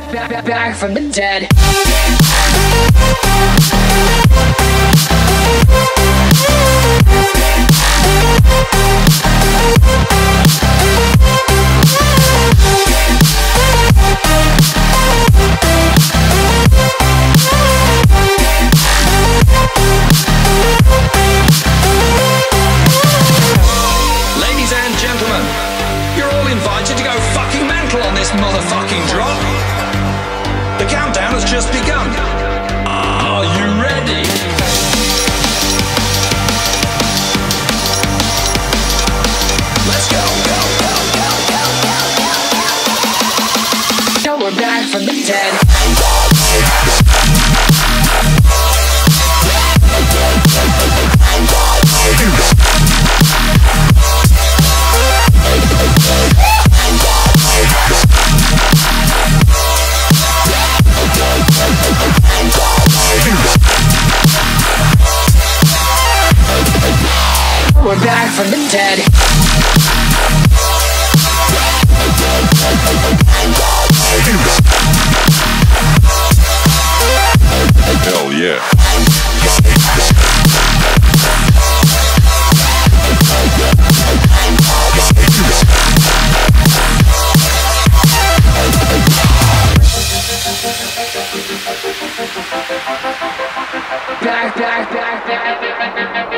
Back from the dead. Ladies and gentlemen, you're all invited to go fucking mental on this motherfucking drop. The countdown has just begun. Are you ready? Let's go, go, go, go, go, go. Now we're back from the dead. We're back from the dead. Hell yeah. Back.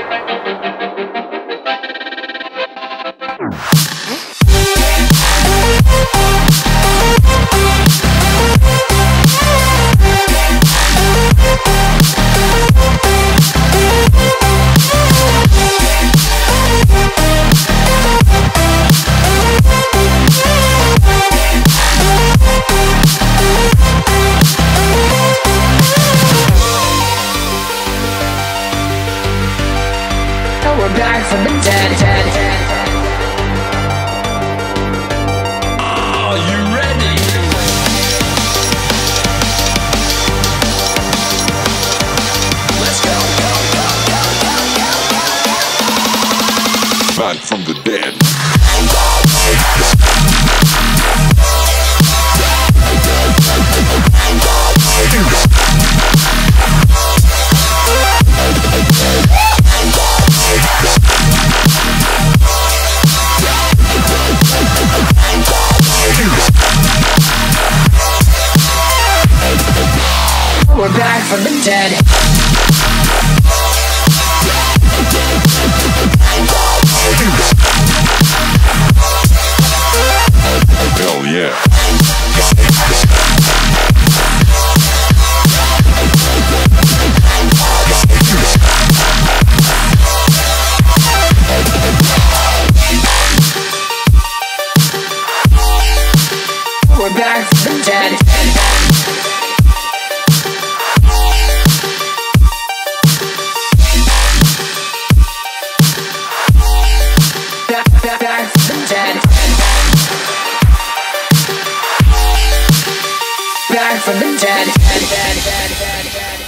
We're back from the dead. Are you ready? Let's go, go, go, go, go, go. Back from the dead. We're back from the dead. Hell yeah. We're back from the dead. Back from the dead. Back from the dead.